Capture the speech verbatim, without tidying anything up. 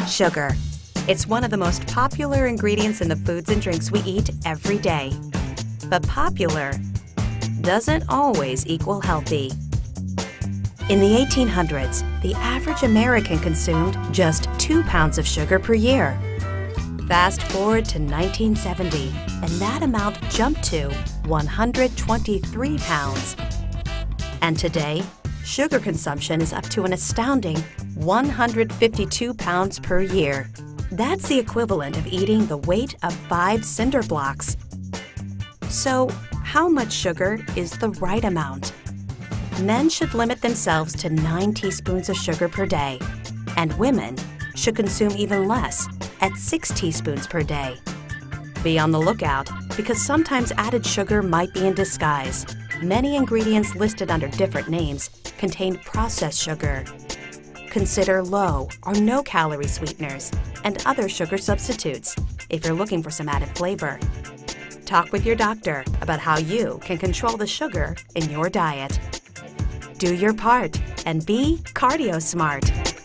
Sugar. It's one of the most popular ingredients in the foods and drinks we eat every day. But popular doesn't always equal healthy. In the eighteen hundreds, the average American consumed just two pounds of sugar per year. Fast forward to nineteen seventy, and that amount jumped to one hundred twenty-three pounds. And today, sugar consumption is up to an astounding one hundred fifty-two pounds per year. That's the equivalent of eating the weight of five cinder blocks. So, how much sugar is the right amount? Men should limit themselves to nine teaspoons of sugar per day, and women should consume even less, at six teaspoons per day. Be on the lookout, because sometimes added sugar might be in disguise. Many ingredients listed under different names contain processed sugar. Consider low or no-calorie sweeteners and other sugar substitutes if you're looking for some added flavor. Talk with your doctor about how you can control the sugar in your diet. Do your part and be CardioSmart.